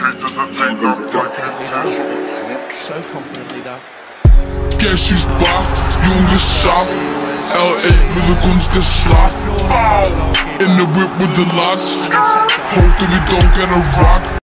So confidently done. Cash is back, jongens af. L.A. met de gunst geslacht. In the whip with the lads. Hope to be don't get a rock.